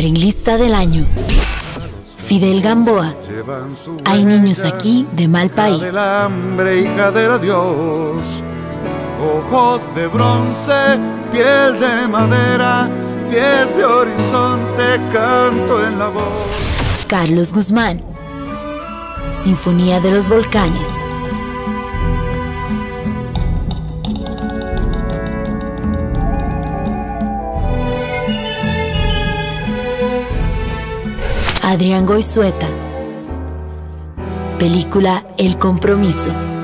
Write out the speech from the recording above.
Arreglista del año, Fidel Gamboa. Hay niños aquí de mal país. Del hambre, hija del adiós. Ojos de bronce, piel de madera, pies de horizonte, canto en la voz. Carlos Guzmán, Sinfonía de los Volcanes. Adrián Goizueta, película El Compromiso.